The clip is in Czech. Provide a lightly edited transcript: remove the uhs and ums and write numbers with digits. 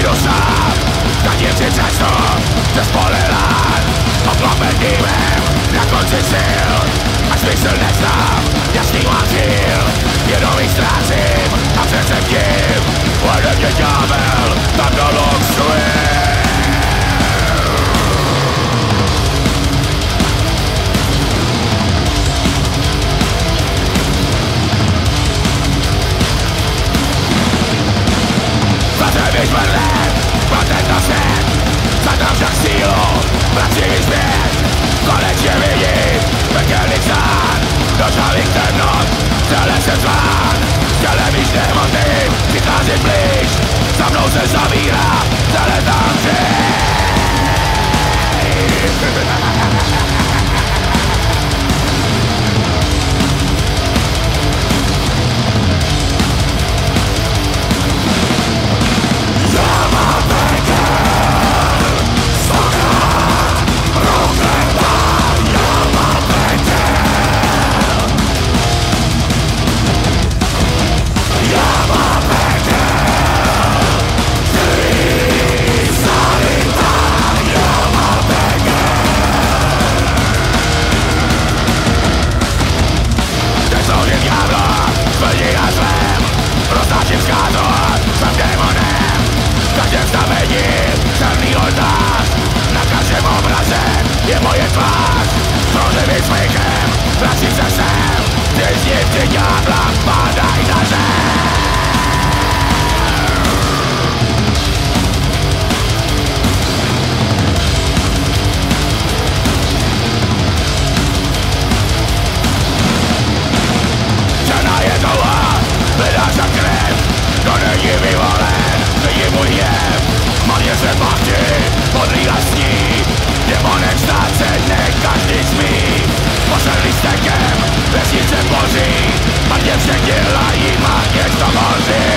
jdu sám, ztratím si cestu ze spolelán. Obklopen dýmem na konci sil, a smysl neznám, jasný mám cíl. Jenom jich ztrácím a přece tím vede mě ďábel tak dolů svým. Když mrlem pro tento svět, zadám však sílu, vracím zpět. Konečně vidím pekelný stán, dožavých temnot, celé jsem zván. Tělem již nemotím, přicházím blíž, za mnou se zavírá celé tam Jama Pekel, stoká, rozlevá, Jama Pekel. Jama Pekel, krví zalitá, Jama Pekel. Teď sloužím ďábla, smrdí a zlem, roznáším zkázu, jsem démonem. V každém stavení černý oltář, na každém obraze je moje tvář. Proživým smykem, vracím se sem, ty zdivci ďábla padají na zem. Žena je touha, hledá za krev, kdo není vyvolen, vidí můj hněv. Marně se pachti, podlý lesní, démonem stát se ne každý smí. Pošelný stekem, vesnice boří, marně vše dělají, marně to boří.